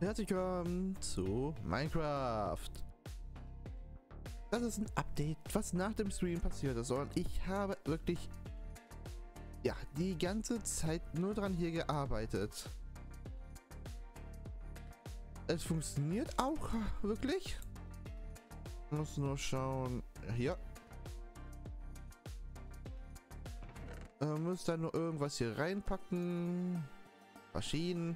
Herzlich willkommen zu Minecraft. Das ist ein Update, was nach dem Stream passiert ist. Und ich habe wirklich, ja, die ganze Zeit nur dran hier gearbeitet. Es funktioniert auch wirklich. Ich muss nur schauen. Hier. Muss dann nur irgendwas hier reinpacken. Maschinen.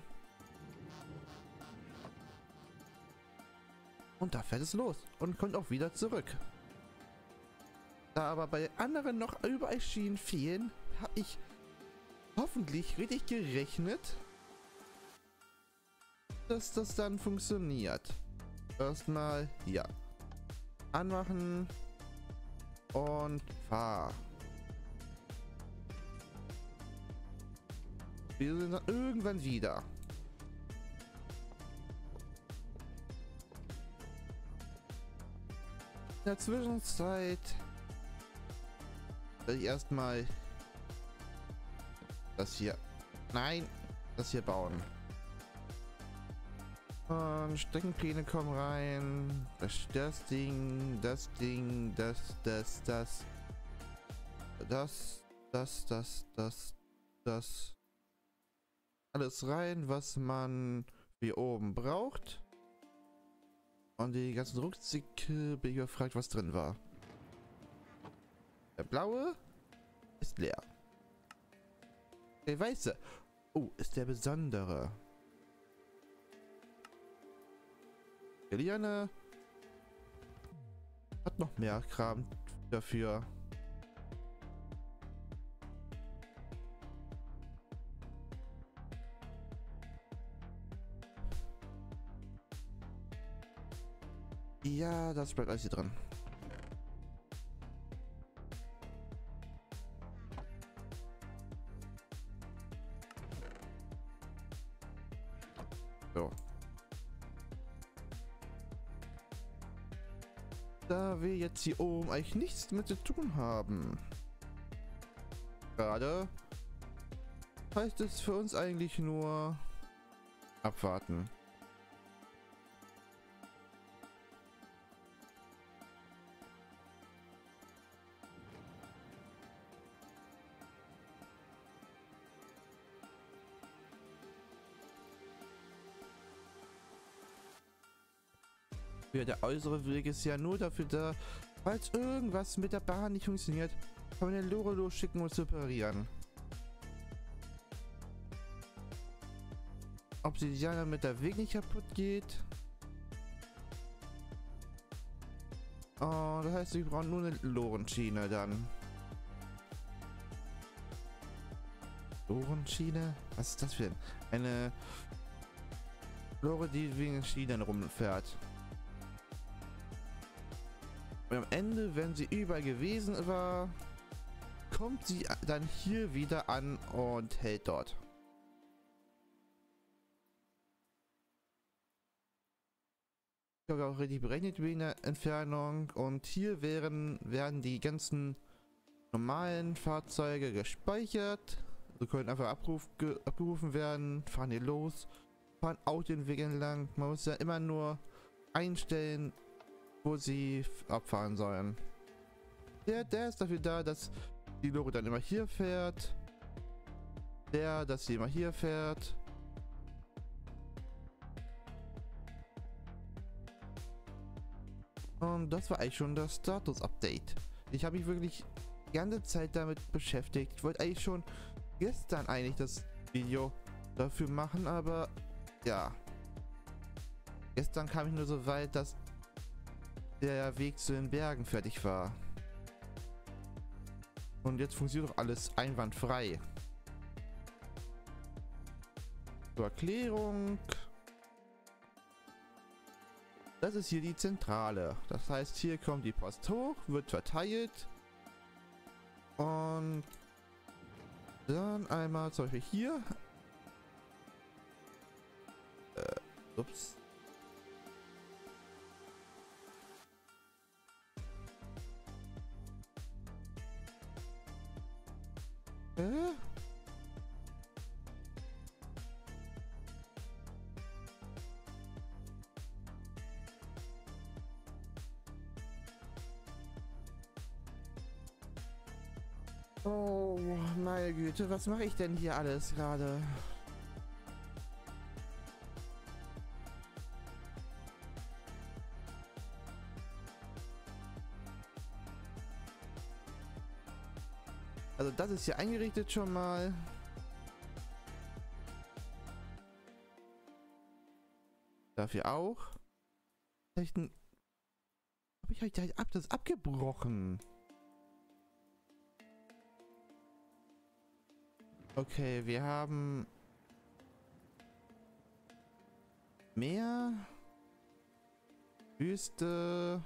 Und da fährt es los und kommt auch wieder zurück. Da aber bei anderen noch überall Schienen fehlen, habe ich hoffentlich richtig gerechnet, dass das dann funktioniert. Erstmal hier anmachen und fahr. Wir sind dann irgendwann wieder. In der Zwischenzeit werde ich erstmal das hier, das hier bauen. Und Streckenpläne kommen rein. Das Ding, das alles rein, was man hier oben braucht. Und die ganzen Rucksäcke bin ich gefragt, was drin war. Der blaue ist leer. Der weiße, oh, ist der besondere. Der Liane hat noch mehr Kram dafür. Ja, das bleibt alles hier drin. So. Da wir jetzt hier oben eigentlich nichts mit zu tun haben. Gerade heißt es für uns eigentlich nur abwarten. Der äußere Weg ist ja nur dafür da, falls irgendwas mit der Bahn nicht funktioniert, kann man den Lore losschicken und separieren. Obsidian, damit der Weg nicht kaputt geht. Oh, das heißt, wir brauchen nur eine Lorenschiene dann. Lorenschiene? Was ist das für eine Lore, die wegen Schienen rumfährt? Und am Ende, wenn sie überall gewesen war, kommt sie dann hier wieder an und hält dort. Ich habe auch richtig berechnet wegen der Entfernung. Und hier werden die ganzen normalen Fahrzeuge gespeichert. Sie können einfach abgerufen werden, fahren hier los, fahren auch den Weg entlang. Man muss ja immer nur einstellen, wo sie abfahren sollen. Der ist dafür da, dass die Lore dann immer hier fährt. Dass sie immer hier fährt. Und das war eigentlich schon das Status-Update. Ich habe mich wirklich die ganze Zeit damit beschäftigt. Ich wollte eigentlich schon gestern das Video dafür machen, aber ja. Gestern kam ich nur so weit, dass der Weg zu den Bergen fertig war. Und jetzt funktioniert doch alles einwandfrei. Zur Erklärung. Das ist hier die Zentrale. Das heißt, hier kommt die Post hoch, wird verteilt. Und dann einmal zum Beispiel hier. Ups. Oh, meine Güte, was mache ich denn hier alles gerade? Also das ist hier eingerichtet schon mal. Dafür auch. Habe ich halt das abgebrochen? Okay, wir haben Meer, Wüste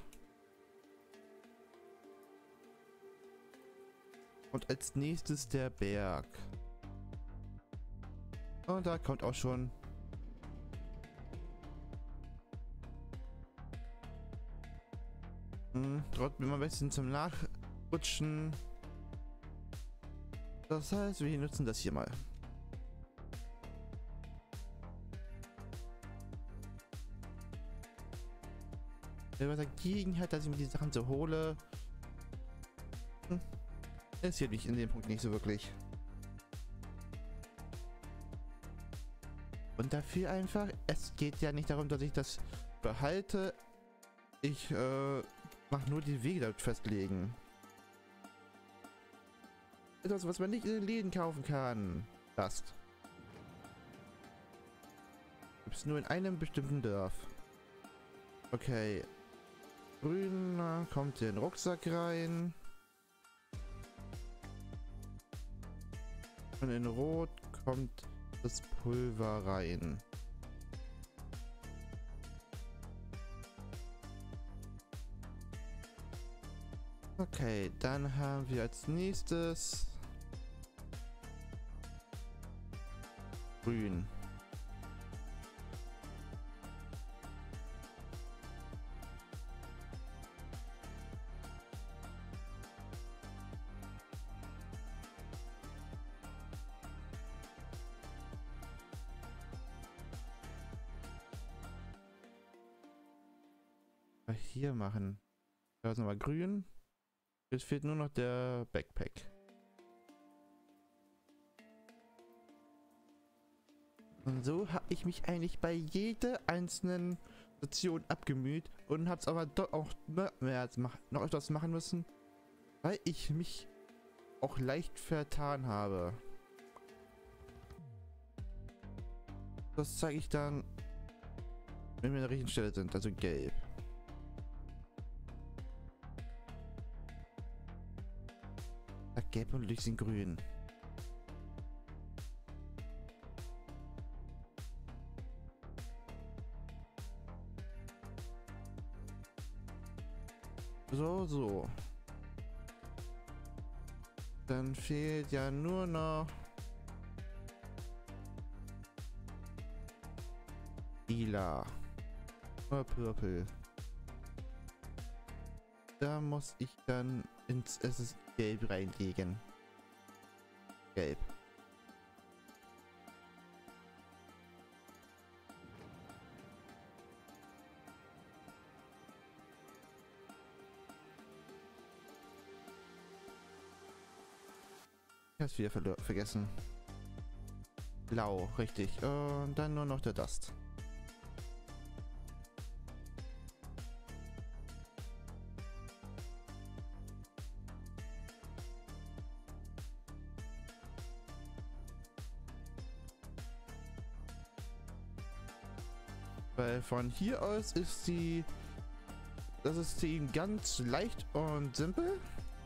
und als nächstes der Berg. Und da kommt auch schon trotzdem immer ein bisschen zum Nachrutschen. Das heißt, wir nutzen das hier mal. Was dagegen hat, dass ich mir die Sachen so hole, ist hier nicht in dem Punkt nicht so wirklich. Und dafür einfach, es geht ja nicht darum, dass ich das behalte. Ich mache nur die Wege dort festlegen. Etwas, was man nicht in den Läden kaufen kann. Das gibt es nur in einem bestimmten Dorf. Okay. Grün kommt in den Rucksack rein. Und in Rot kommt das Pulver rein. Okay, dann haben wir als nächstes Grün. Hier machen. Da ist nochmal grün. Jetzt fehlt nur noch der Backpack. Und so habe ich mich eigentlich bei jeder einzelnen Station abgemüht und habe es aber doch auch noch etwas machen müssen, weil ich mich auch leicht vertan habe. Das zeige ich dann, wenn wir an der richtigen Stelle sind, also gelb. Gelb und Licht sind grün. So. Dann fehlt ja nur noch lila oder purple. Da muss ich dann ins Gelb reinlegen. Gelb. Ich hab's wieder vergessen. Blau, richtig. Und dann nur noch der Dust. Weil von hier aus ist das System ganz leicht und simpel.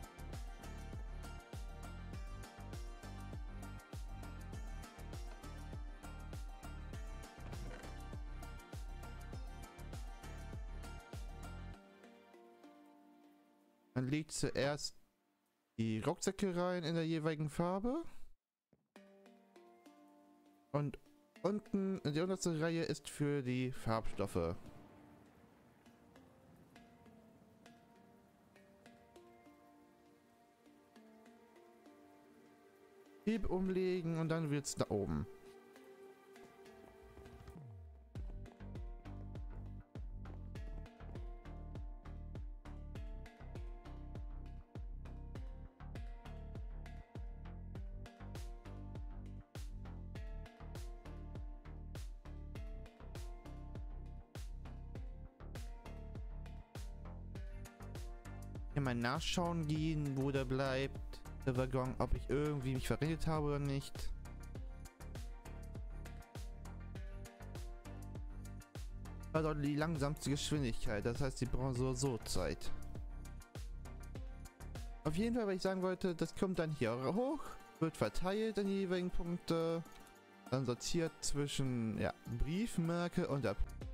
Man legt zuerst die Rucksäcke rein in der jeweiligen Farbe. Und unten, die unterste Reihe ist für die Farbstoffe. Heb umlegen und dann wird's da oben. hier mal nachschauen gehen, wo der bleibt, der Waggon, ob ich irgendwie mich verrechnet habe oder nicht. War doch die langsamste Geschwindigkeit, das heißt, die brauchen so Zeit. Auf jeden Fall, was ich sagen wollte, das kommt dann hier hoch, wird verteilt an die jeweiligen Punkte, dann sortiert zwischen, ja, Briefmarke und der